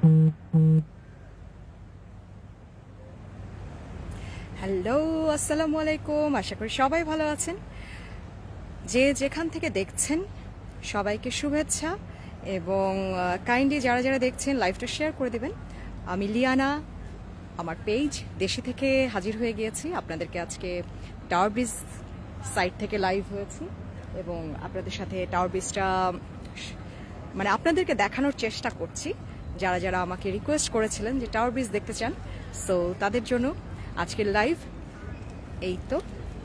Hello, আসসালামু আলাইকুম। আশা করি সবাই ভালো আছেন। যে যেখান থেকে দেখছেন সবাইকে শুভেচ্ছা এবং কাইন্ডলি যারা যারা দেখছেন লাইভটা শেয়ার করে দেবেন। আমি লিয়ানা, আমার পেজ দেশি থেকে হাজির হয়ে গিয়েছি। আপনাদেরকে আজকে টাওয়ার ব্রিজ সাইড থেকে লাইভ হয়েছি এবং আপনাদের সাথে টাওয়ার ব্রিজটা মানে আপনাদেরকে দেখানোর চেষ্টা করছি। যারা যারা আমাকে রিকোয়েস্ট করেছিলেন যে টাওয়ার ব্রিজ দেখতে চান, সো তাদের জন্য আজকের লাইভ। এই তো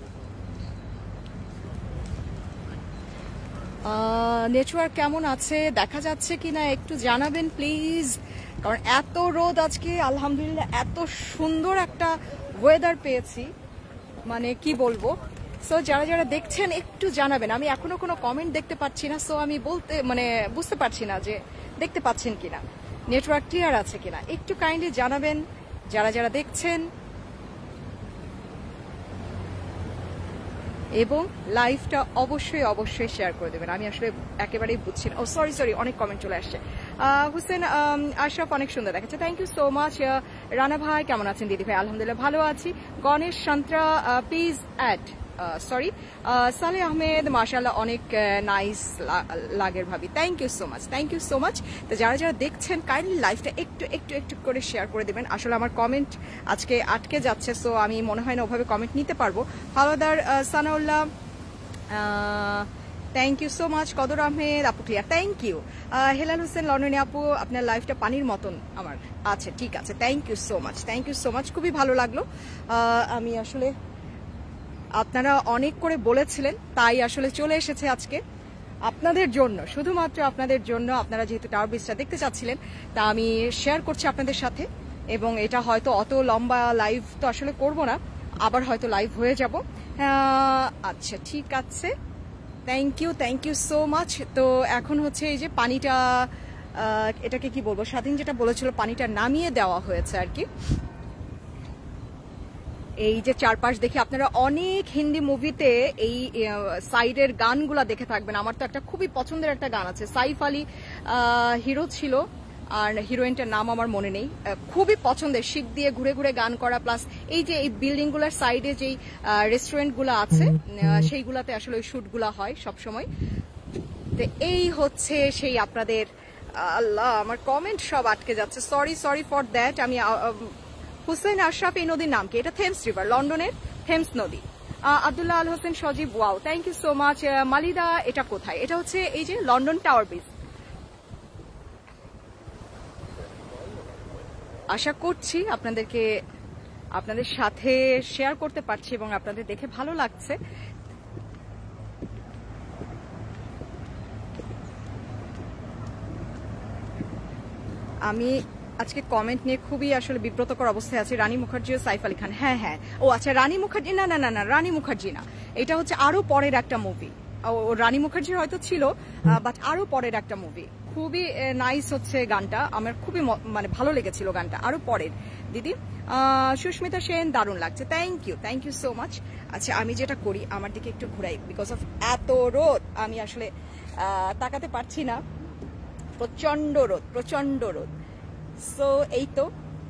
নেটওয়ার্ক কেমন আছে, দেখা যাচ্ছে কিনা একটু জানাবেন প্লিজ, কারণ এত রোদ আজকে। আলহামদুলিল্লাহ এত সুন্দর একটা ওয়েদার পেয়েছি, মানে কি বলবো। সো যারা যারা দেখছেন একটু জানাবেন। আমি এখনো কোনো কমেন্ট দেখতে পাচ্ছি না, সো আমি বুঝতে পারছি না যে দেখতে পাচ্ছেন কিনা, নেটওয়ার্ক ক্লিয়ার আছে কিনা। একটু কাইন্ডলি জানাবেন যারা যারা দেখছেন, এবং লাইভটা অবশ্যই অবশ্যই শেয়ার করে দেবেন। আমি আসলে একেবারেই বুঝছি না। ও সরি, অনেক কমেন্ট চলে আসছে। হুসেন আশরাফ অনেক সুন্দর দেখাচ্ছে, thank you so much. Rana ভাই কেমন আছেন? দিদি ভাই আলহামদুলিল্লাহ ভালো আছি। গণেশ সন্ত্রা প্লিজ অ্যাড সালে আহমেদ মাশাআল্লাহ অনেক নাইস লাগের ভাবি, থ্যাংক ইউ সো মাচ। তো যারা যারা দেখছেন কাইন্ডলি লাইভটা একটু একটু একটু করে শেয়ার করে দেবেন। আসলে আমার কমেন্ট আজকে আটকে যাচ্ছে, সো আমি মনে হয় না ওভাবে কমেন্ট নিতে পারবো। Howlader Sanaullah thank you so much. Kadar Ahmed আপু clear, thank you. Helal Hossain লন্ডনে আপু আপনার লাইফটা পানির মতন আমার আছে, ঠিক আছে, থ্যাংক ইউ সো মাচ, খুবই ভালো লাগলো। আমি আসলে আপনারা অনেক করে বলেছিলেন, তাই আসলে চলে এসেছে আজকে আপনাদের জন্য, শুধুমাত্র আপনাদের জন্য। আপনারা যেহেতু টাওয়ার ব্রিজটা দেখতে চাচ্ছিলেন, তা আমি শেয়ার করছি আপনাদের সাথে। এবং এটা হয়তো অত লম্বা লাইভ তো আসলে করব না, আবার হয়তো লাইভ হয়ে যাব। আচ্ছা ঠিক আছে, থ্যাংক ইউ সো মাচ। তো এখন হচ্ছে এই যে পানিটা, এটাকে কি বলবো, স্বাধীন যেটা বলেছিল পানিটা নামিয়ে দেওয়া হয়েছে আর কি। এই যে চারপাশ দেখে আপনারা অনেক হিন্দি মুভিতে এই সাইডের গানগুলা দেখে থাকবেন। আমার তো একটা খুবই পছন্দের একটা গান আছে, সাইফ আলী হিরো ছিল আর হিরোইনটার নাম আমার মনে নেই, খুবই পছন্দের। শীত দিয়ে ঘুরে ঘুরে গান করা, প্লাস এই যে এই বিল্ডিংগুলোর সাইডে যেই রেস্টুরেন্টগুলো আছে সেইগুলাতে আসলে ওই শুটগুলা হয় সবসময়। তো এই হচ্ছে সেই আপনাদের, আল্লাহ আমার কমেন্ট সব আটকে যাচ্ছে, সরি ফর দ্যাট। আমি হুসেন আশরাফ, এই নদীর নাম কি? এটা থেমস রিভার, লন্ডনের থেমস নদী। Abdullah Al Hossain Sajib, wow thank you so much. Malida এটা কোথায়? এটা হচ্ছে এই যে লন্ডন টাওয়ার ব্রিজ। আশা করছি আপনাদের সাথে শেয়ার করতে পারছি এবং আপনাদের দেখে ভালো লাগছে। আমি আজকে কমেন্ট নিয়ে খুবই আসলে বিব্রতকর অবস্থায় আছে। রানী মুখার্জি ও সাইফ আলী খান, হ্যাঁ, ও আচ্ছা রানী মুখার্জি, না, রানী মুখার্জি না, এটা হচ্ছে আরো পরের একটা মুভি। ও রানী মুখার্জি হয়তো ছিল, বাট আরো পরের একটা মুভি। খুবই নাইস হচ্ছে গানটা, আমার খুবই মানে ভালো লেগেছিল গানটা, আরো পরের। দিদি সুস্মিতা সেন দারুণ লাগছে, থ্যাংক ইউ সো মাচ। আচ্ছা আমি যেটা করি, আমার দিকে একটু ঘুরাই, বিকজ অফ এত রোদ আমি আসলে তাকাতে পারছি না, প্রচন্ড রোদ। সো এই তো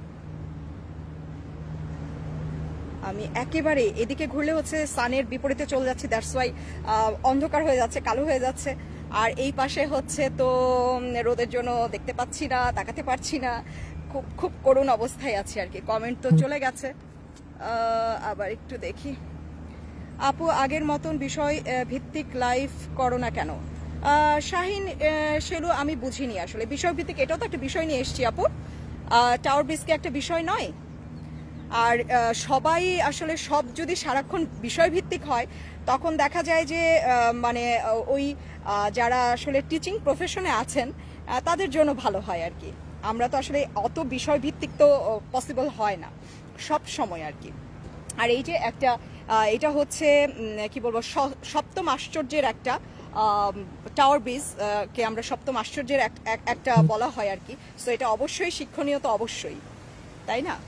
আমি একেবারে এদিকে ঘুরলে হচ্ছে সানের বিপরীতে চলে যাচ্ছে, দ্যাটস ওয়াই অন্ধকার হয়ে যাচ্ছে, কালো হয়ে যাচ্ছে। আর এই পাশে হচ্ছে তো রোদের জন্য দেখতে পাচ্ছি না, তাকাতে পারছি না, খুব করুণ অবস্থায় আছি আর কি। কমেন্ট তো চলে গেছে, আবার একটু দেখি। আপু আগের মতন বিষয় ভিত্তিক লাইভ করো না কেন? শাহিন সেলু আমি বুঝিনি আসলে বিষয় ভিত্তিক, এটাও তো একটা বিষয় নিয়ে এসছি আপু। টাওয়ার ব্রিজকে একটা বিষয় নয়? আর সবাই আসলে সব যদি সারাক্ষণ বিষয় ভিত্তিক হয়, তখন দেখা যায় যে মানে ওই যারা আসলে টিচিং প্রফেশনে আছেন তাদের জন্য ভালো হয় আর কি। আমরা তো আসলে অত বিষয় ভিত্তিক তো পসিবল হয় না সব সময় আর কি। আর এই যে একটা এটা হচ্ছে কি বলবো, সপ্তম আশ্চর্যের একটা টাওয়ার ব্রিজ কে আমরা সপ্তম আশ্চর্যের একটা বলা হয় আর কি। সো এটা অবশ্যই শিক্ষণীয়, তো অবশ্যই, তাই না?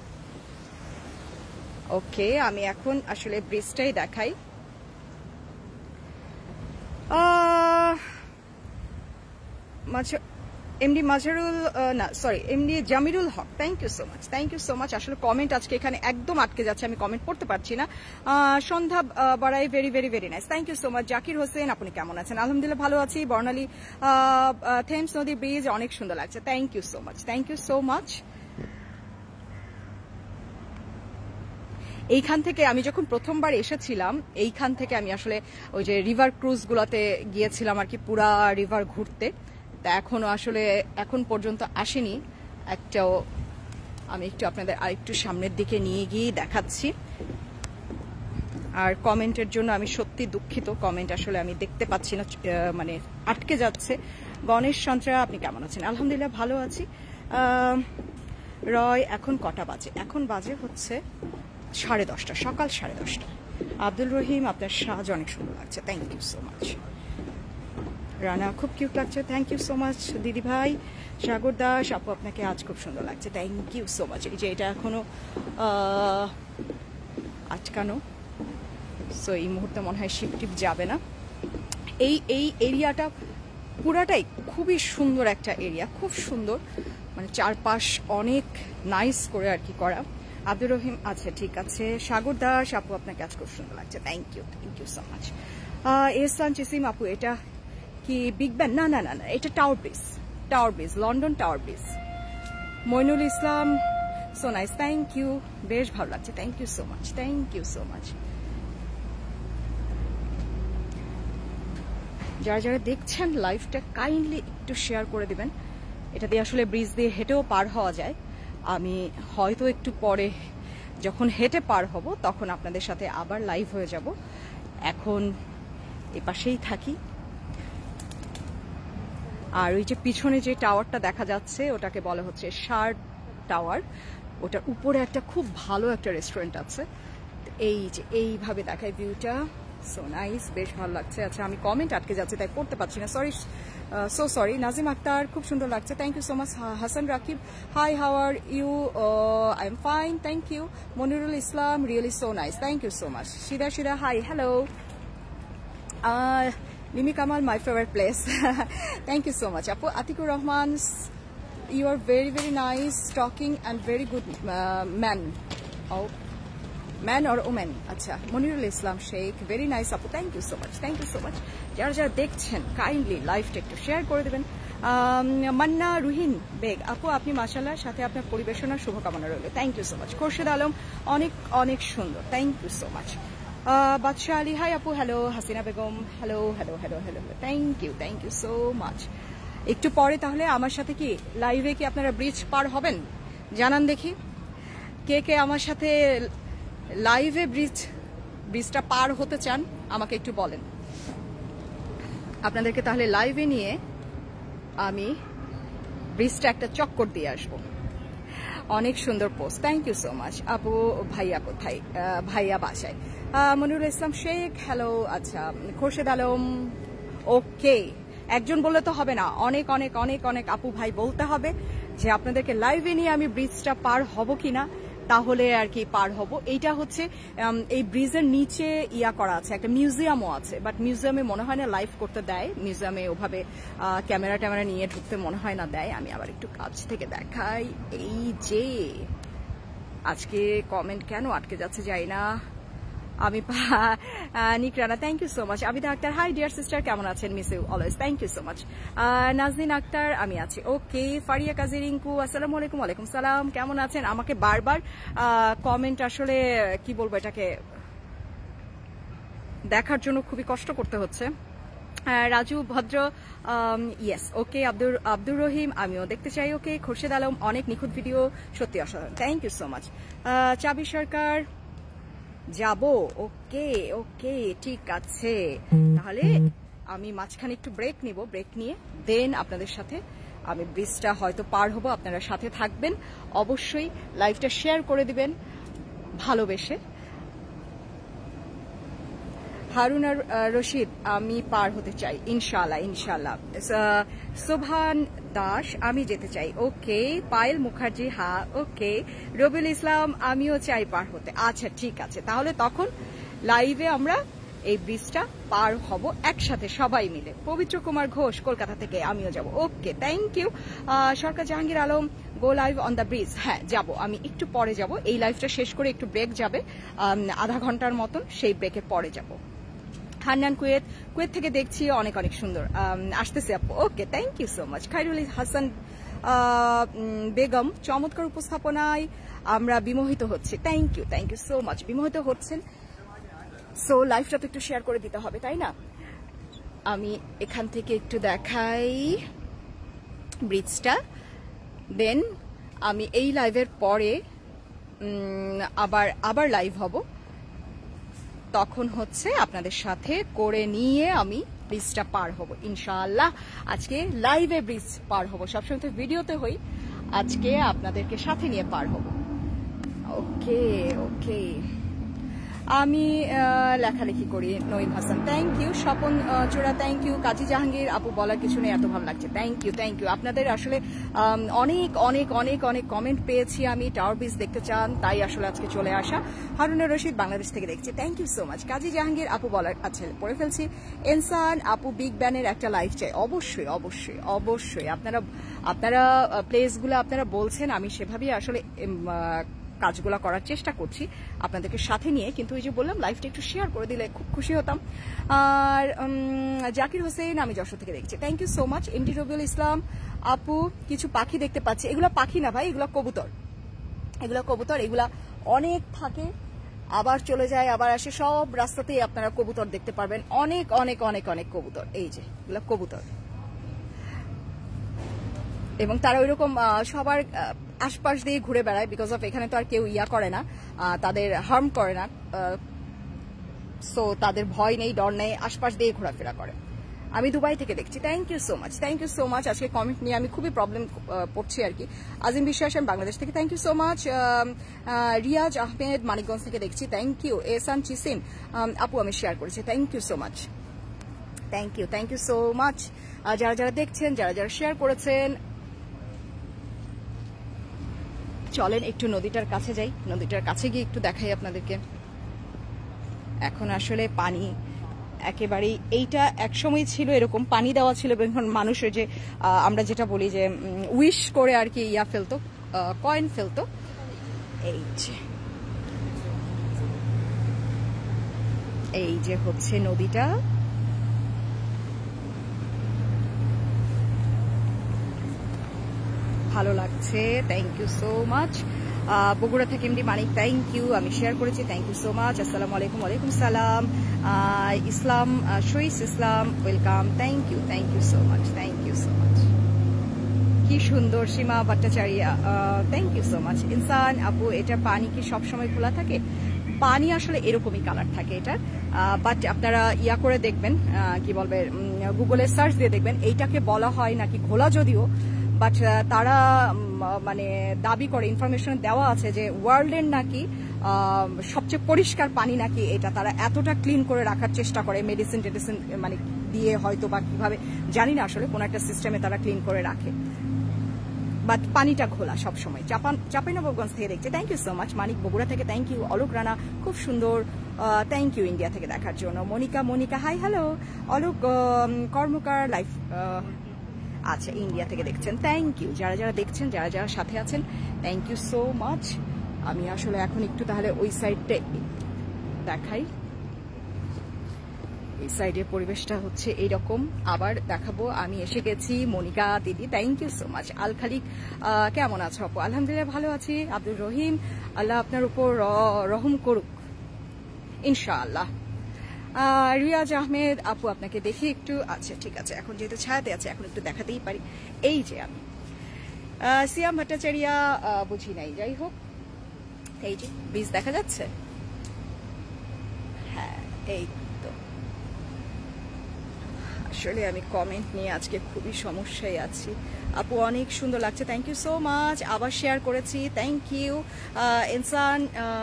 ওকে, আমি এখন আসলে ব্রিজটাই দেখাই। এমডি মাজারুল না sorry MD Jamirul Haque, thank you so much. আসলে কমেন্ট আজকে এখানে একদম আটকে যাচ্ছে, আমি কমেন্ট পড়তে পারছি না। Sandhya Baroi, very very very nice, thank you so much. Zakir Hossain, আপনি কেমন আছেন? আলহামদুলিল্লাহ ভালো আছি। বর্ণালী, থেমস নদী ব্রিজ অনেক সুন্দর লাগছে, থ্যাংক ইউ সো মাচ। এইখান থেকে আমি যখন প্রথমবার এসেছিলাম, এইখান থেকে আমি আসলে ওই যে রিভার ক্রুজ গুলাতে গিয়েছিলাম আর কি, পুরা রিভার ঘুরতে। তা এখনো আসলে এখন পর্যন্ত আসেনি একটাও। আমি একটু আপনাদের আরেকটু সামনের দিকে নিয়ে গিয়ে দেখাচ্ছি। আর কমেন্টের জন্য আমি সত্যি দুঃখিত, কমেন্ট আসলে আমি দেখতে পাচ্ছি না, মানে আটকে যাচ্ছে। গণেশ সন্ত্রা, আপনি কেমন আছেন? আলহামদুলিল্লাহ ভালো আছি। রয়, এখন কটা বাজে? এখন বাজে হচ্ছে 10:30, সকাল 10:30। আব্দুল রহিম, আপনার সাজ অনেক সুন্দর লাগছে, thank you so much. Rana, খুব কিউট লাগছে, থ্যাংক ইউ সো মাচ দিদি ভাই। সাগর দাস, আপু আপনাকে আজ খুব সুন্দর লাগছে, থ্যাংক ইউ সো মাচ। এই যে এটা এখনো আটকানো, সো এই মুহূর্তে মনে হয় শিপ টিপ যাবে না। এই এরিয়াটা পুরাটাই খুবই সুন্দর একটা এরিয়া, খুব সুন্দর, মানে চারপাশ অনেক নাইস করে আর কি করা। আব্দুর রহিম, আচ্ছা ঠিক আছে। সাগর দাস, আপু আপনাকে আজ খুব সুন্দর লাগছে, thank you so much. Ehsan Chisim, আপু এটা কি বিগ ব্যান? না, এটা tower bridge, London tower bridge. Moinul Islam, so nice, thank you, বেশ ভালো লাগছে, থ্যাংক ইউ সো মাচ। যারা দেখছেন লাইভটা কাইন্ডলি একটু শেয়ার করে দিবেন। এটা দিয়ে আসলে ব্রিজ দিয়ে হেঁটেও পার হওয়া যায়। আমি হয়তো একটু পরে যখন হেঁটে পার হব তখন আপনাদের সাথে আবার লাইভ হয়ে যাব। এখন এপাশেই থাকি। আর ওই যে পিছনে যে টাওয়ারটা দেখা যাচ্ছে ওটাকে বলা হচ্ছে শার্ট টাওয়ার। ওটার উপরে একটা খুব ভালো একটা রেস্টুরেন্ট আছে। এই যে এইভাবে দেখায় ভিউটা, সো নাইস, বেশ ভালো লাগছে। আচ্ছা, আমি কমেন্ট আটকে যাচ্ছে তাই পড়তে পারছি না, সরি। নাজিম আক্তার, খুব সুন্দর লাগছে, thank you so much. Hasan Rakib, hi, how are you? I am fine, thank you. Monirul Islam, really so nice, thank you so much. Sida, hi, hello. Mimi Kamal, my favorite place. Thank you so much. Apu Atikur Rahman, you are very very nice talking and very good man. Oh, man or woman? Acha. Monirul Islam Sheikh, very nice. Apu, thank you so much. যারা দেখছেন kindly লাইভটা একটু share করে দেবেন। মান্না রুহিন বেগ, আপু আপনি মাশাআল্লাহ, সাথে আপনার পরিবেশনার শুভকামনা রইল, thank you so much. Khorshed Alam, অনেক সুন্দর, thank you so much. Badsha Ali, hi আপু, hello. Hasina Begum, hello, thank you so much. একটু পরে তাহলে আমার সাথে কি লাইভে কি আপনারা ব্রিজ পার হবেন? জানান দেখি কে আমার সাথে লাইভে ব্রিজটা পার হতে চান, আমাকে একটু বলেন। আপনাদেরকে তাহলে লাইভে নিয়ে আমি ব্রিজটা একটা চক্কর দিয়ে আসবো। অনেক সুন্দর post, thank you so much. আপু ভাইয়া কোথায়? ভাইয়া বাসায়। মনিরুল ইসলাম শেখ, হ্যালো। আচ্ছা, খোরশেদ আলম, ওকে। একজন বললে তো হবে না, অনেক আপু ভাই বলতে হবে যে আপনাদেরকে লাইভে নিয়ে আমি ব্রিজটা পার হব কিনা, তাহলে আর কি পার হব। এইটা হচ্ছে এই ব্রিজের নিচে ইয়া করা আছে, একটা মিউজিয়ামও আছে, বাট মিউজিয়ামে মনে হয় না লাইভ করতে দেয়। মিউজিয়ামে ওভাবে ক্যামেরা নিয়ে ঢুকতে মনে হয় না দেয়। আমি আবার একটু কাছ থেকে দেখাই। এই যে আজকে কমেন্ট কেন আটকে যাচ্ছে যাই না আমি। Nikrana, thank you so much. Abida Akter, hi dear sister, কেমন আছেন? Miss you always, thank you so much. Naznin Akter, আমি আছি ওকে। ফারিয়া কাজী রিঙ্কু, আসসালামু আলাইকুম। ওয়ালাইকুম সালাম, কেমন আছেন? আমাকে বারবার কমেন্ট আসলে কি বলবো, এটাকে দেখার জন্য খুবই কষ্ট করতে হচ্ছে। রাজু ভদ্র, ইয়েস, ওকে। আব্দুর রহিম, আমিও দেখতে চাই, ওকে। খোরশেদ আলম, অনেক নিখুঁত ভিডিও, সত্যি অসাধারণ, থ্যাংক ইউ সো মাচ। চাবি সরকার, যাবো, ওকে ঠিক আছে। তাহলে আমি মাঝখানে একটু ব্রেক নিব, ব্রেক নিয়ে দেন আপনাদের সাথে আমি ব্রিজটা হয়তো পার হব। আপনারা সাথে থাকবেন, অবশ্যই লাইভটা শেয়ার করে দিবেন ভালোবেসে। হারুন আর রশিদ, আমি পার হতে চাই ইনশাআল্লাহ। সোভান দাস, আমি যেতে চাই, ওকে। পায়েল মুখার্জি, হ্যাঁ, ওকে। রবিউল ইসলাম, আমিও চাই পার হতে। আচ্ছা ঠিক আছে, তাহলে তখন লাইভে আমরা এই ব্রিজটা পার হব একসাথে সবাই মিলে। পবিত্র কুমার ঘোষ কলকাতা থেকে, আমিও যাব। Okay, thank you. Sarkar Jahangir Alam, go live on the bridge. হ্যাঁ যাব, আমি একটু পরে যাব, এই লাইভটা শেষ করে একটু ব্রেক যাবে আধা ঘন্টার মতন, সেই ব্রেকের পরে যাব। হান্নান কুয়েত, কুয়েত থেকে দেখছি, অনেক অনেক সুন্দর আসতেছে আপু। Okay, thank you so much. Khairul Hasan Begum, চমৎকার উপস্থাপনায় আমরা বিমোহিত হচ্ছি। Thank you so much. বিমোহিত হচ্ছেন, সো লাইভটা তো একটু শেয়ার করে দিতে হবে, তাই না? আমি এখান থেকে একটু দেখাই ব্রিজটা, দেন আমি এই লাইভের পরে আবার লাইভ হব, তখন হচ্ছে আপনাদের সাথে করে নিয়ে আমি ব্রিজটা পার হব ইনশাআল্লাহ। আজকে লাইভে ব্রিজ পার হব, সবসময় তো ভিডিওতে হই, আজকে আপনাদেরকে সাথে নিয়ে পার হব। ওকে ওকে, আমি লেখালেখি করি। Naim Hasan, thank you. Swapan Chora, thank you. কাজী জাহাঙ্গীর আপু, বলার কিছু নেই, এত ভালো লাগছে। Thank you. আপনাদের আসলে অনেক অনেক অনেক অনেক কমেন্ট পেয়েছি আমি, টাওয়ার ব্রিজ দেখতে চান, তাই আসলে আজকে চলে আসা। হারুনুর রশিদ, বাংলাদেশ থেকে দেখছি, thank you so much. Kazi Jahangir আপু, বলার আছে পড়ে ফেলছি। এনসান আপু, বিগ ব্যানের একটা লাইভ চাই। অবশ্যই অবশ্যই অবশ্যই, আপনারা প্লেসগুলো আপনারা বলছেন, আমি সেভাবেই আসলে কাজগুলো করার চেষ্টা করছি আপনাদেরকে সাথে নিয়ে, কিন্তু ওই যে বললাম লাইভটা একটু শেয়ার করে দিলে খুব খুশি হতাম। আর জাকির হোসেন, আমি যশোর থেকে দেখছি, thank you so much. MD Rabiul Islam আপু, কিছু পাখি দেখতে পাচ্ছি, এগুলো পাখি না ভাই, এগুলো কবুতর, এগুলা অনেক থাকে, আবার চলে যায়, আবার আসে, সব রাস্তাতেই আপনারা কবুতর দেখতে পারবেন, অনেক অনেক অনেক অনেক কবুতর। এই যে এগুলো কবুতর, এবং তারা ওইরকম সবার আশপাশ দিয়ে ঘুরে বেড়ায়, বিকজ অফ এখানে তো আর কেউ করে না, তাদের হার্ম করে না, সো তাদের ভয় নেই, ডর নেই, আশপাশ দিয়ে ঘোরাফেরা করে। আমি দুবাই থেকে দেখছি, থ্যাংক ইউ সো মাচ। আজকে কমেন্ট নিয়ে আমি খুবই প্রবলেম পড়ছি আর কি। আজিম বিশ্বাস, আমি বাংলাদেশ থেকে, thank you so much. Riaz Ahmed, Manikganj থেকে দেখছি, থ্যাংক ইউ। এসান চিসিম আপু, আমি শেয়ার করেছি, thank you so much. Thank you so much. যারা দেখছেন, যারা শেয়ার করেছেন, চলেন একটু নদীটার কাছে যাই, নদীটার কাছে গিয়ে একটু দেখাই আপনাদেরকে। এখন আসলে পানি একেবারেই, এইটা একসময় ছিল এরকম পানি দেওয়া ছিল, এখন মানুষের যে আমরা যেটা বলি যে উইশ করে আর কি ফেলতো, কয়েন ফেলতো। এই যে হচ্ছে নদীটা, ভালো লাগছে, thank you so much. Bogura থেকে এমডি মানিক, থ্যাংক ইউ, আমি শেয়ার করেছি, থ্যাংক ইউ সো মাচ। আসসালামু আলাইকুম। ওয়ালাইকুম সালাম। Islam Shahid Islam, welcome, thank you so much. কি সুন্দর। Seema Bhattacharya, thank you so much. Insan আপু, এটা পানি কি সবসময় খোলা থাকে? পানি আসলে এরকমই কালার থাকে এটার, বাট আপনারা করে দেখবেন, কি বলবে, গুগলে সার্চ দিয়ে দেখবেন, এইটাকে বলা হয় নাকি ঘোলা, যদিও বাট তারা মানে দাবি করে, ইনফরমেশন দেওয়া আছে যে ওয়ার্ল্ডের নাকি সবচেয়ে পরিষ্কার পানি নাকি এটা, তারা এতটা ক্লিন করে রাখার চেষ্টা করে, মেডিসিন মানে দিয়ে হয়তো বা কিভাবে জানি না, আসলে কোন একটা সিস্টেমে তারা ক্লিন করে রাখে, বাট পানিটা খোলা সবসময়। চাঁপাইনবাবগঞ্জ থেকে দেখছে, thank you so much. Manik Bogura থেকে, থ্যাংক ইউ। অলোক রানা, খুব সুন্দর, থ্যাংক ইউ ইন্ডিয়া থেকে দেখার জন্য। Monika, hi hello. Alok Karmakar life, আচ্ছা, ইন্ডিয়া থেকে দেখছেন, থ্যাংক ইউ। যারা দেখছেন, যারা সাথে আছেন, থ্যাংক ইউ সো মাচ। আমি আসলে এখন একটু তাহলে ওই সাইডটা দেখাই, এই সাইডের পরিবেশটা হচ্ছে এইরকম, আবার দেখাবো। আমি এসে গেছি। মনিকা দিদি, thank you so much. Al Khalik, কেমন আছো আপু? আলহামদুলিল্লাহ ভালো আছি। আব্দুর রহিম, আল্লাহ আপনার উপর রহম করুক ইনশাআল্লাহ। রিয়াজ আহমেদ আপু, আপনাকে দেখি একটু, আচ্ছা ঠিক আছে, এখন যেহেতু ছায়াতে আছে এখন একটু দেখাতেই পারি। এই যে আমি সিয়াম ভট্টাচার্য, বুঝি নাই, যাই হোক, এই যে ব্রিজ দেখা যাচ্ছে, হ্যাঁ এই তো। আসলে আমি কমেন্ট নিয়ে আজকে খুবই সমস্যায় আছি। আপু অনেক সুন্দর লাগছে, থ্যাংক ইউ সো মাচ। আবার শেয়ার করেছি, থ্যাংক ইউ। ইনসান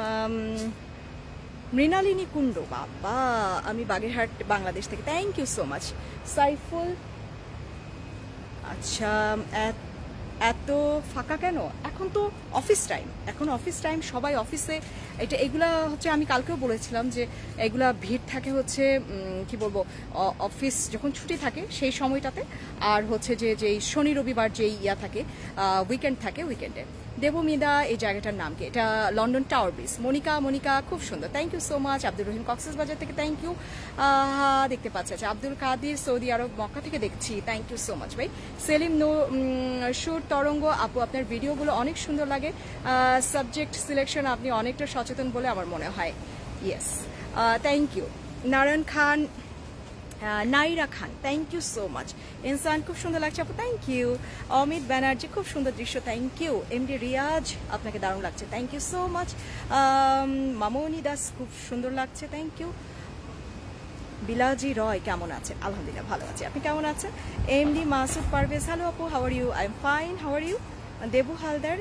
মৃণালিনী কুণ্ড, বাবা, আমি বাগেরহাট বাংলাদেশ থেকে, thank you so much. Saiful, আচ্ছা এত ফাঁকা কেন? এখন তো অফিস টাইম, সবাই অফিসে। এগুলা হচ্ছে আমি কালকেও বলেছিলাম যে এগুলা ভিড় থাকে হচ্ছে কি বলবো, অফিস যখন ছুটি থাকে সেই সময়টাতে, আর হচ্ছে যে শনি রবিবার যেই থাকে, উইকেন্ড থাকে, উইকেন্ডে। দেবমিদা এই জায়গাটার নাম কি? এটা লন্ডন টাওয়ার ব্রিজ। মনিকা খুব সুন্দর, thank you so much. Abdur Rahim Cox's Bazar থেকে থ্যাংক ইউ, দেখতে পাচ্ছি। আচ্ছা, আব্দুল কাদির সৌদি আরব মক্কা থেকে দেখছি, থ্যাংক ইউ সো মাচ ভাই। সেলিম সুর তরঙ্গ আপু, আপনার ভিডিওগুলো অনেক সুন্দর লাগে, সাবজেক্ট সিলেকশন আপনি অনেকটা সচেতন বলে আমার মনে হয়। Yes, thank you. Narayan Khan, Naira Khan, thank you so much. Insan খুব সুন্দর লাগছে আপু, থ্যাংক ইউ। অমিত ব্যানার্জি খুব সুন্দর দৃশ্য, থ্যাংক ইউ। এমডি রিয়াজ আপনাকে দারুণ লাগছে, thank you so much. Mamoni Das খুব সুন্দর লাগছে, থ্যাংক ইউ। বিলাজি রয় কেমন আছে? আলহামদুলিল্লাহ ভালো আছে, আপনি কেমন আছেন? এমডি মাসুদ পারভেজ, হ্যালো আপু, how are you? I am fine, how are you? Debu Haldar,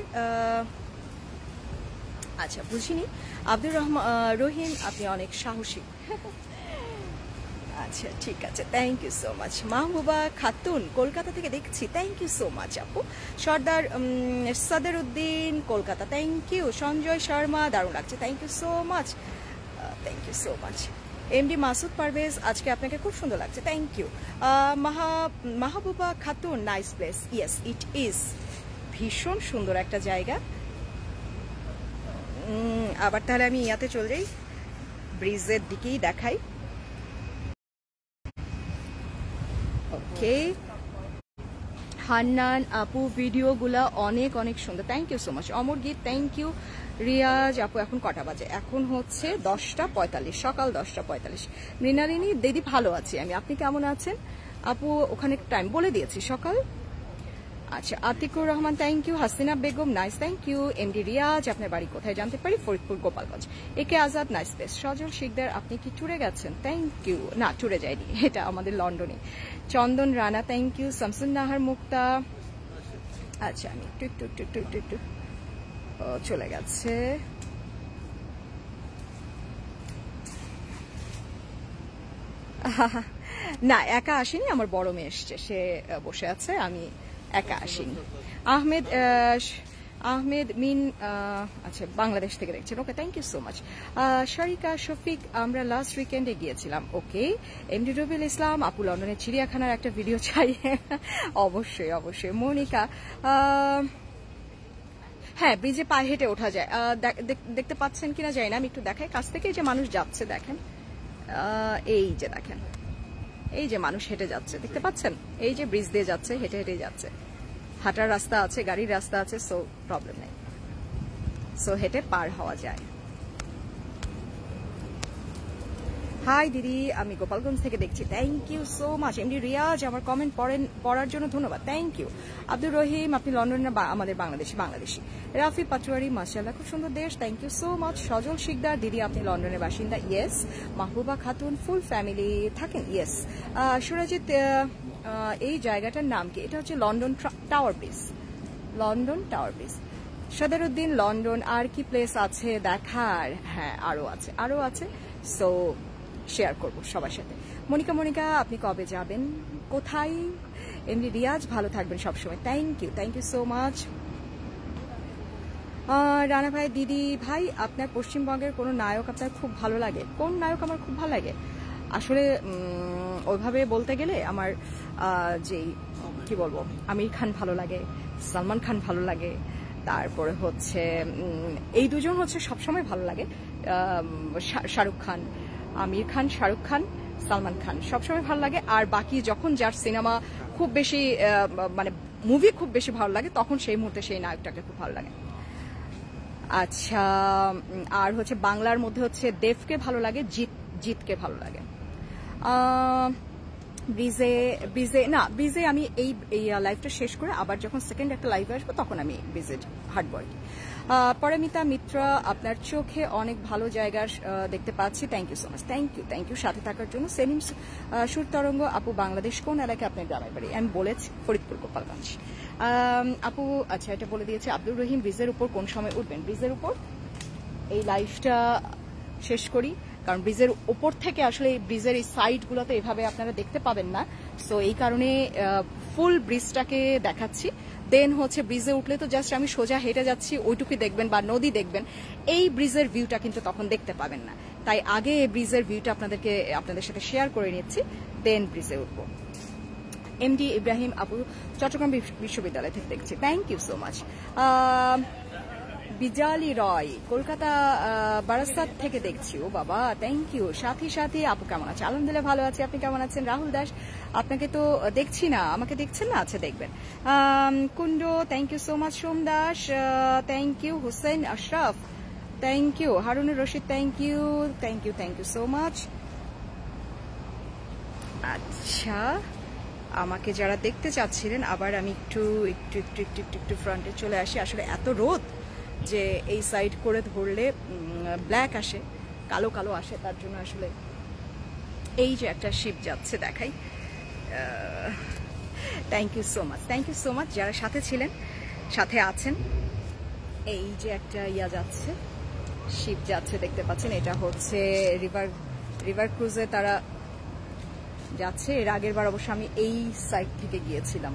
আচ্ছা বুঝিনি। আব্দুর রহিম আপনি অনেক সাহসী, আচ্ছা ঠিক আছে, thank you so much. Mahbuba Khatun Kolkata থেকে দেখছি, থ্যাংক ইউ সো মাচ আপু। Sardar Sadaruddin Kolkata, thank you. সঞ্জয় শর্মা দারুণ লাগছে, thank you so much, thank you so much. MD Masud Parvez আজকে আপনাকে খুব সুন্দর লাগছে, thank you. Mahbuba Khatun, nice place, yes it is, ভীষণ সুন্দর একটা জায়গা। আবার তাহলে আমি ইয়াতে চলে যাই, ব্রিজের দিকেই দেখাই। ওকে, হান্নান আপু ভিডিওগুলা অনেক সুন্দর, thank you so much. Amar Geet, thank you. Riaz আপু এখন কটা বাজে? এখন হচ্ছে 10:45, সকাল 10:45। মৃণালিনী দিদি ভালো আছি আমি, আপনি কেমন আছেন আপু? ওখানে টাইম বলে দিয়েছি, সকাল। আচ্ছা, Atiqur Rahman, thank you. Hasina Begum, nice, thank you. MD Riaz আপনার বাড়ি কোথায় জানতে পারি? Faridpur, Gopalganj. A K Azad, nice place. Sajal Sikdar আপনি কি ট্যুরে গেছেন? Thank you. না, ট্যুরে যাইনি, এটা আমাদের লন্ডনে। Chandan Rana, thank you. শামসুন নাহার মুক্তা, আচ্ছা আমি একটু চলে গেছে। না, একা আসিনি, আমার বড় মেয়ে এসছে, সে বসে আছে, আমি একা আসিনি। আহমেদ মিন, আচ্ছা বাংলাদেশ থেকে দেখছেন, okay, thank you so much. Sharika Shafiq, আমরা লাস্ট উইকেন্ডে গিয়েছিলাম, ওকে। এমডি রবিউল ইসলাম আপু, লন্ডনের চিড়িয়াখানার একটা ভিডিও চাই। অবশ্যই। মনিকা, হ্যাঁ ব্রিজে পায়ে হেঁটে ওঠা যায়, দেখতে পাচ্ছেন কিনা যায় না, আমি একটু দেখাই কাছ থেকে। যে মানুষ যাচ্ছে দেখেন, এই যে দেখেন, এই যে মানুষ হেঁটে যাচ্ছে, দেখতে পাচ্ছেন? এই যে ব্রিজ দিয়ে যাচ্ছে, হেঁটে যাচ্ছে, হাঁটার রাস্তা আছে, গাড়ির রাস্তা আছে, সো প্রবলেম নেই, সো হেঁটে পার হওয়া যায়। হাই দিদি, আমি গোপালগঞ্জ থেকে দেখছি, thank you so much. MD Riaz আমার কমেন্ট পড়ার জন্য ধন্যবাদ, থ্যাংক ইউ। আব্দুর রহিম আপনি লন্ডনের, আমাদের বাংলাদেশি। রাফি পাটোয়ারি, মাশাআল্লাহ খুব সুন্দর দেশ, thank you so much. Sajal Sikdar, দিদি আপনি লন্ডনের বাসিন্দা? Yes. Mahbuba Khatun, full family থাকেন? ইয়েস। সুরজিৎ, এই জায়গাটার নাম কি? এটা হচ্ছে London tower bridge, London tower Bridge. Sadaruddin, London আর কি প্লেস আছে দেখার? হ্যাঁ, আরো আছে, সো শেয়ার করবো সবার সাথে। মনিকা আপনি কবে যাবেন, কোথায়? এমডি রিয়াজ ভালো থাকবেন সবসময়, thank you so much. Rana ভাই, দিদি ভাই আপনার পশ্চিমবঙ্গের কোনো নায়ক আপনার খুব ভালো লাগে? কোন নায়ক আমার খুব ভালো লাগে? আসলে ওইভাবে বলতে গেলে আমার যেই কি বলবো, আমির খান ভালো লাগে, সালমান খান ভালো লাগে, তারপরে হচ্ছে এই দুজন হচ্ছে সবসময় ভালো লাগে। শাহরুখ খান, আমির খান, শাহরুখ খান, সালমান খান সবসময় ভালো লাগে। আর বাকি যখন যার সিনেমা খুব বেশি মানে মুভি খুব বেশি ভালো লাগে, তখন সেই মুহূর্তে সেই নায়কটাকে খুব ভালো লাগে। আচ্ছা, আর হচ্ছে বাংলার মধ্যে হচ্ছে দেবকে ভালো লাগে, জিতকে ভালো লাগে। ব্রিজে আমি এই লাইভটা শেষ করে আবার যখন সেকেন্ড একটা লাইভে আসবো তখন আমি ব্রিজে হাঁটবো আর কি। পরিমিতা মিত্রা, আপনার চোখে অনেক ভালো জায়গা দেখতে পাচ্ছি, thank you so much, thank you সাথে থাকার জন্য। সেলিম সুর তরঙ্গ আপু, বাংলাদেশ কোন এলাকায় আপনার গ্রামের বাড়ি? আমি বলেছি ফরিদপুর, গোপালগঞ্জ। আপু আচ্ছা এটা বলে দিয়েছে। আব্দুর রহিম, ব্রিজের উপর কোন সময় উঠবেন? ব্রিজের উপর এই লাইভটা শেষ করি, কারণ ব্রিজের উপর থেকে আসলে ব্রিজের এই সাইডগুলোতে এভাবে আপনারা দেখতে পাবেন না, সো এই কারণে ফুল ব্রিজটাকে দেখাচ্ছি। দেন হচ্ছে ব্রিজে উঠলে তো জাস্ট আমি সোজা হেঁটে যাচ্ছি ওইটুকুই দেখবেন, বা নদী দেখবেন। এই ব্রিজের ভিউটা কিন্তু তখন দেখতে পাবেন না, তাই আগে এই ব্রিজের ভিউটা আপনাদের সাথে শেয়ার করে নিচ্ছি, দেন ব্রিজে উঠবো। এমডি ইব্রাহিম আপু চট্টগ্রাম বিশ্ববিদ্যালয় থেকে দেখছি, thank you so much. Bijali Roy Kolkata Barasat থেকে দেখছি, ও বাবা থ্যাংক ইউ। সাথী আপু কেমন আছে? আলহামদুলিল্লাহ ভালো আছি, আপনি কেমন আছেন? রাহুল দাস আপনাকে তো দেখছি না, আমাকে দেখছেন না? আচ্ছা দেখবেন। Kundu thank you so much. Som Das thank you. Hussain Ashraf thank you. Harunur Rashid thank you so much. আচ্ছা, আমাকে যারা দেখতে চাচ্ছিলেন, আবার আমি একটু ফ্রন্টে চলে আসি। আসলে এত রোদ যে এই সাইড করে ধরলে ব্ল্যাক আসে, কালো কালো আসে, তার জন্য আসলে এই যে একটা শিপ যাচ্ছে দেখাই। থ্যাংক ইউ সো মাচ যারা সাথে ছিলেন, সাথে আছেন। এই যে একটা যাচ্ছে, শিপ যাচ্ছে দেখতে পাচ্ছেন, এটা হচ্ছে রিভার ক্রুজে তারা যাচ্ছে। এর আগের বার অবশ্য আমি এই সাইড থেকে গিয়েছিলাম।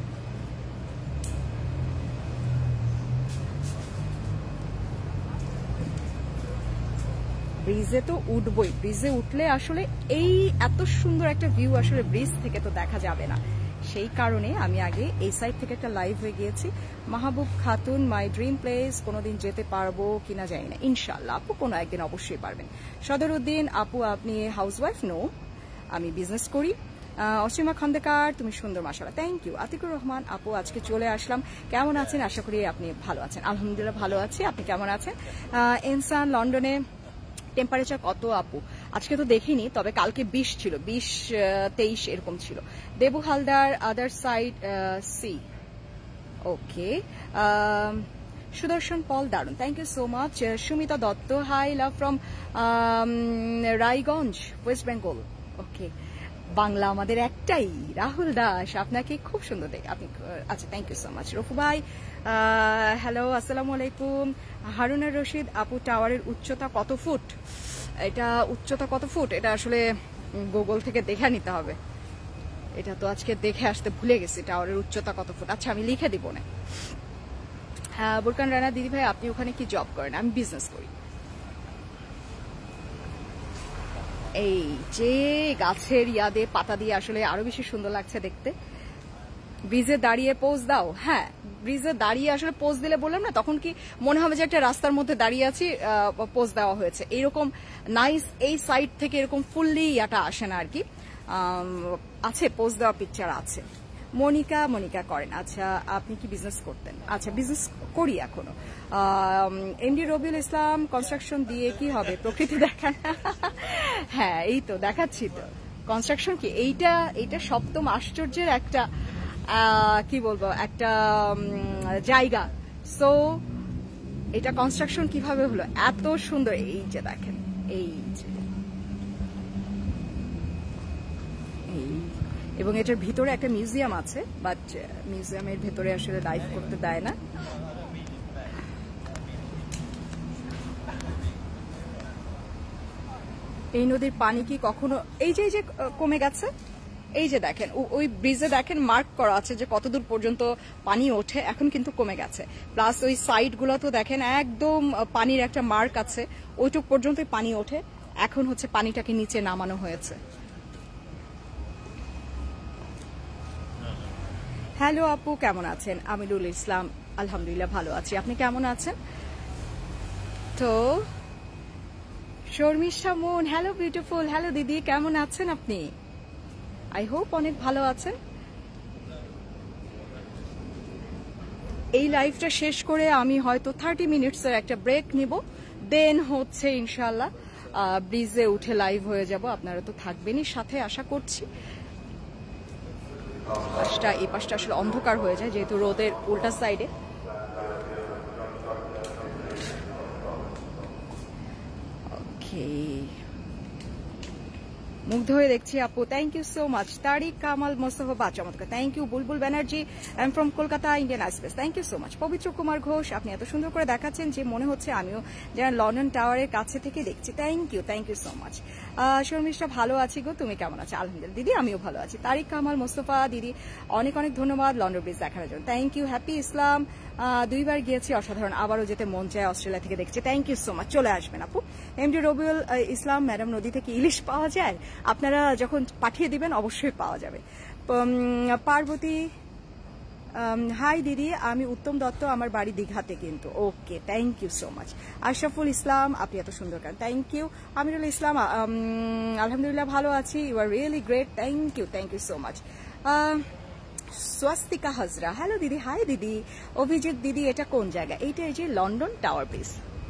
ব্রিজে তো উঠবই, ব্রিজে উঠলে আসলে এই এত সুন্দর একটা ভিউ আসলে ব্রিজ থেকে তো দেখা যাবে না, সেই কারণে আমি আগে এই সাইড থেকে একটা লাইভ হয়ে গিয়েছি। Mahbub Khatun my dream place, কোনোদিন যেতে পারবো কিনা জানি না, ইনশাল্লাহ আপু কোনো একদিন অবশ্যই পারবেন। সদরউদ্দিন আপু আপনি হাউসওয়াইফ? নো, আমি বিজনেস করি। অসীমা খন্দকার তুমি সুন্দর মাশাআল্লাহ, থ্যাংক ইউ। আতিকুর রহমান আপু আজকে চলে আসলাম, কেমন আছেন? আশা করি আপনি ভালো আছেন। আলহামদুলিল্লাহ ভালো আছি, আপনি কেমন আছেন? ইনসান লন্ডনে টেম্পারেচার কত আপু? আজকে তো দেখিনি, তবে কালকে 20 ছিল, 20-23 এরকম ছিল। Debu Haldar other side sea, okay. Sudarshan Paul দারুন, thank you so much. Sumita Dutta hi love from Raiganj West Bengal, okay. Bangla আমাদের একটাই। রাহুল দাস আপনাকে খুব সুন্দর দেখে আপনি, আচ্ছা thank you so much. Rafu ভাই হ্যালো আসসালামু আলাইকুম। হারুনুর রশিদ আপু টাওয়ারের উচ্চতা কত ফুট? এটা উচ্চতা কত ফুট এটা আসলে গুগল থেকে দেখে নিতে হবে, এটা তো আজকে দেখে আসতে ভুলে গেছি টাওয়ারের উচ্চতা কত ফুট। আচ্ছা আমি লিখে দিব না। হ্যাঁ বুরকান রানা দিদি ভাই আপনি ওখানে কি জব করেন? আমি বিজনেস করি। এই যে গাছের ইয়াদে পাতা দিয়ে আসলে আরো বেশি সুন্দর লাগছে দেখতে। ব্রিজে দাঁড়িয়ে পোজ দাও? হ্যাঁ, ব্রিজে দাঁড়িয়ে আসলে পোজ দিলে বললাম না, তখন কি মনে হবে যে একটা রাস্তার মধ্যে দাঁড়িয়ে আছি, পোজ দেওয়া হয়েছে এইরকম নাইস। এই সাইড থেকে এরকম ফুললি ইয়াটা আসে না আর কি, আছে পোজ দেওয়া পিকচার আছে। মনিকা করেন, আচ্ছা আপনি কি বিজনেস করতেন? আচ্ছা বিজনেস করি এখনো। এমডি রবিউল ইসলাম কনস্ট্রাকশন দিয়ে কি হবে? প্রকৃতি দেখান। হ্যাঁ এই তো দেখাচ্ছি তো। কনস্ট্রাকশন কি এইটা সপ্তম আশ্চর্যের একটা কি বলবো একটা জায়গা। সো এটা কনস্ট্রাকশন কিভাবে হলো এত সুন্দর, এই যে দেখেন, এই যে এবং এটার ভিতরে একটা মিউজিয়াম আছে, বাট মিউজিয়ামের ভেতরে আসলে লাইভ করতে দেয় না। এই নদীর পানি কি কখনো এই যে কমে গেছে? এই যে দেখেন ওই ব্রিজে দেখেন মার্ক করা আছে যে কতদূর পর্যন্ত পানি ওঠে, এখন কিন্তু কমে গেছে। প্লাস ওই সাইড গুলো তো দেখেন একদম পানির একটা মার্ক আছে, ওইটুক পর্যন্তই পানি ওঠে। এখন হচ্ছে পানিটাকে নিচে নামানো হয়েছে। হ্যালো আপু কেমন আছেন? আমিরুল ইসলাম আলহামদুলিল্লাহ ভালো আছি, আপনি কেমন আছেন? তো শর্মিষ্ঠা মন হ্যালো বিউটিফুল, হ্যালো দিদি কেমন আছেন আপনি? আই হোপ অনেক ভালো আছেন। এই লাইভটা শেষ করে আমি হয়তো 30 মিনিটসের একটা ব্রেক নিব, দেন হচ্ছে ইনশাল্লাহ ব্রিজে উঠে লাইভ হয়ে যাব। আপনারা তো থাকবেনই সাথে আশা করছি। এই পাশটা আসলে অন্ধকার হয়ে যায় যেহেতু রোদের উল্টা সাইডে। ওকে মুগ্ধ হয়ে দেখছি আপু, thank you so much. Tariq Kamal Mostafa বা চমৎকার, thank you. Bulbul Banerjee, I am from Kolkata, Indian আইসপেস, thank you so much. Pabitra Kumar Ghosh, আপনি এত সুন্দর করে দেখাচ্ছেন যে মনে হচ্ছে আমিও যারা লন্ডন টাওয়ারের কাছে থেকে দেখছি, thank you so much. Sharmistha, ভালো আছি গো, তুমি কেমন আছো? আলহামদুলিল্লাহ দিদি, আমিও ভালো আছি। তারিক কামাল মোস্তফা দিদি, অনেক অনেক ধন্যবাদ লন্ডন ব্রিজ দেখার জন্য, থ্যাংক ইউ। হ্যাপি ইসলাম, 2 বার গিয়েছি, অসাধারণ, আবারও যেতে মন চায়, অস্ট্রেলিয়া থেকে দেখছি, থ্যাংক ইউ সো মাচ। চলে আসবেন আপু। এমডি রবিউল ইসলাম, ম্যাডাম নদী থেকে ইলিশ পাওয়া যায়? আপনারা যখন পাঠিয়ে দিবেন অবশ্যই পাওয়া যাবে। পার্বতী, হাই দিদি, আমি উত্তম দত্ত, আমার বাড়ি দীঘাতে কিন্তু। Okay, thank you so much. Ashraful Islam, আপনি এত সুন্দর গান, থ্যাংক ইউ। আমিরুল ইসলাম, আলহামদুলিল্লাহ ভালো আছি, you are really great, thank you so much. Swastika Hazra, hello দিদি, হাই দিদি। অভিজিৎ দিদি, এটা কোন জায়গা? এইটা এই যে London tower Bridge.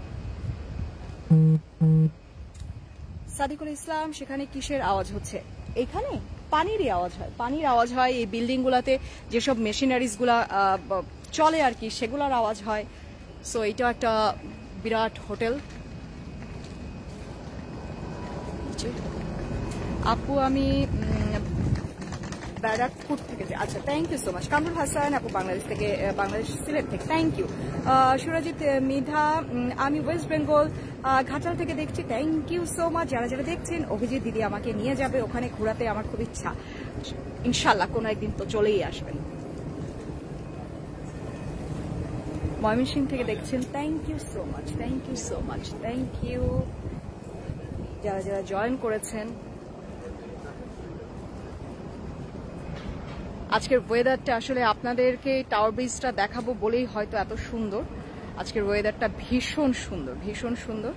Sadiqul Islam, সেখানে কিসের আওয়াজ হচ্ছে? এখানে পানিরই আওয়াজ হয়, পানির আওয়াজ হয়। এই বিল্ডিং গুলাতে যেসব মেশিনারিজ গুলা চলে আর কি, সেগুলোর আওয়াজ হয়। সো এটা একটা বিরাট হোটেল। আপু আমি ব্যারাকপুর থেকে, আচ্ছা thank you so much. Kamrul Hasan আপু, বাংলাদেশ থেকে, বাংলাদেশ সিলেট থেকে, থ্যাংক ইউ। সুরজিৎ মৃধা, আমি ওয়েস্ট বেঙ্গল ঘাটাল থেকে দেখছি, থ্যাংক ইউ সো মাচ। যারা যারা দেখছেন, অভিজিৎ দিদি আমাকে নিয়ে যাবে ওখানে ঘোরাতে, আমার খুব ইচ্ছা, ইনশাল্লাহ কোনো একদিন তো চলেই আসবেন। ময়মনসিংহ থেকে দেখছেন, thank you so much, thank you. যারা যারা জয়েন করেছেন, আজকের ওয়েদারটা আসলে আপনাদেরকে টাওয়ার ব্রিজটা দেখাবো বলেই হয়তো এত সুন্দর। আজকের ওয়েদারটা ভীষণ সুন্দর।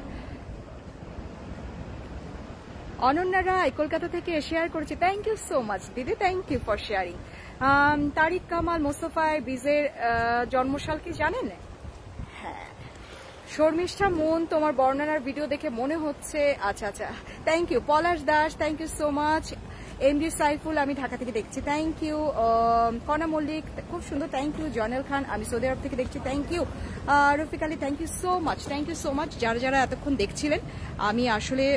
অনন্যা রায় কলকাতা থেকে শেয়ার করেছে, থ্যাংক ইউ সো মাচ দিদি, thank you for sharing. Tariq Kamal Mostafa, ব্রিজের জন্মসাল কি জানেন? হ্যাঁ। শর্মিষ্ঠা মন, তোমার বর্ণনার ভিডিও দেখে মনে হচ্ছে, আচ্ছা, thank you. Palash Das, thank you so much. MD Saiful, আমি ঢাকা থেকে দেখছি, থ্যাংক ইউ। কনা মল্লিক, খুব সুন্দর, থ্যাংক ইউ। জয়নাল খান, আমি সৌদি আরব থেকে দেখছি, thank you. Rafiq Ali, thank you so much. যারা যারা এতক্ষণ দেখছিলেন, আমি আসলে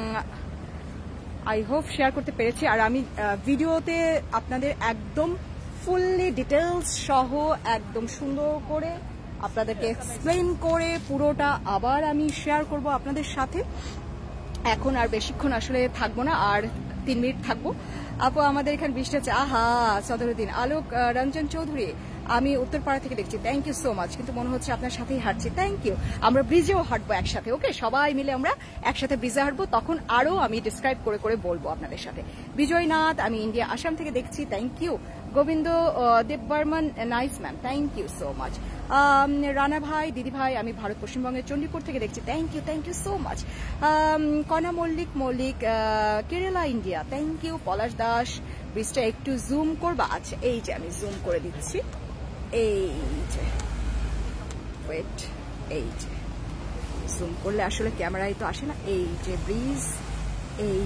আই হোপ শেয়ার করতে পেরেছি। আর আমি ভিডিওতে আপনাদের একদম ফুললি ডিটেলস সহ একদম সুন্দর করে আপনাদেরকে এক্সপ্লেন করে পুরোটা আবার আমি শেয়ার করব আপনাদের সাথে। এখন আর বেশিক্ষণ আসলে থাকবো না, আর 3 মিনিট থাকবো। আপু আমাদের এখানে বৃষ্টি হচ্ছে, আহা। সদরুদ্দিন আলোক রঞ্জন চৌধুরী, আমি উত্তরপাড়া থেকে দেখছি, থ্যাংক ইউ সো মাচ। কিন্তু মনে হচ্ছে আপনার সাথেই হাঁটছি, থ্যাংক ইউ। আমরা ব্রিজেও হাঁটবো একসাথে, ওকে, সবাই মিলে আমরা একসাথে ব্রিজে হাঁটবো, তখন আরো আমি ডিসক্রাইব করে করে বলবো আপনাদের সাথে। বিজয়নাথ, আমি ইন্ডিয়া আসাম থেকে দেখছি, thank you. Gobinda Deb Barman, nice ma'am, thank you so much. Rana ভাই, দিদি ভাই, আমি ভারত পশ্চিমবঙ্গের চণ্ডীপুর থেকে দেখছি, thank you so much. Kona Mallick, Kerala India, thank you. Palash Das, ব্রিজটা একটু জুম করবা? আচ্ছা, এই যে আমি জুম করে দিচ্ছি, এই যে ওয়েট, এই যে জুম করলে আসলে ক্যামেরায় তো আসে না। এই যে ব্রিজ, এই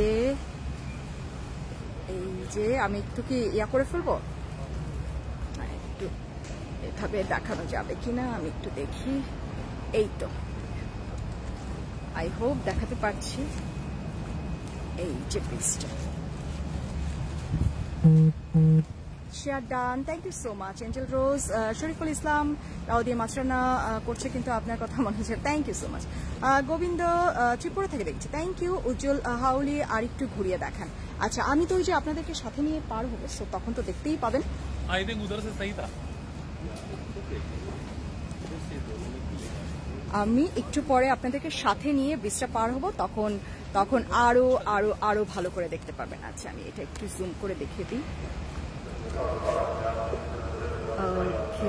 যে আমি একটু কি ইয়া করে ফেলবো, একটু এভাবে দেখানো যাবে কিনা আমি একটু দেখি। এই তো, আই হোপ দেখাতে পারছি। এই যে ব্রিজটা, share done, thank you so much. Angel Rose, Shariful Islam, রাউদিয়া মাছরানা করছে, কিন্তু আপনার কথা মনে হচ্ছে, thank you so much. Gobinda Tripura থেকে দেখছি, থ্যাংক ইউ। উজ্জ্বল হাউলি, আর একটু ঘুরিয়ে দেখান। আচ্ছা, আমি তো ওই যে আপনাদেরকে সাথে নিয়ে পার হবো, সো তখন তো দেখতেই পাবেন। আমি একটু পরে আপনাদেরকে সাথে নিয়ে ব্রিজটা পার হবো, তখন আরো আরো আরো ভালো করে দেখতে পাবেন। আচ্ছা, আমি এটা একটু জুম করে দেখিয়ে দিই। ওকে,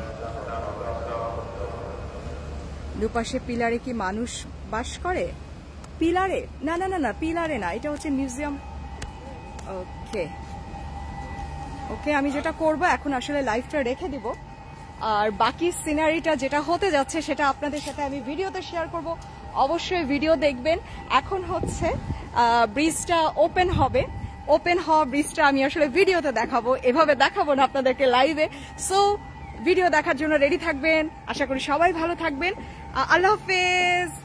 দুপাশে পিলারে কি মানুষ বাস করে? পিলারে না, পিলারে না, এটা হচ্ছে মিউজিয়াম। ওকে, আমি যেটা করবো এখন আসলে লাইভটা রেখে দিব, আর বাকি সিনারিটা যেটা হতে যাচ্ছে সেটা আপনাদের সাথে আমি ভিডিওতে শেয়ার করব। অবশ্যই ভিডিও দেখবেন। এখন হচ্ছে ব্রিজটা ওপেন হওয়া ব্রিজটা আমি আসলে ভিডিওতে দেখাবো, এভাবে দেখাবো না আপনাদেরকে লাইভে। সো ভিডিও দেখার জন্য রেডি থাকবেন। আশা করি সবাই ভালো থাকবেন। আল্লাহ হাফেজ।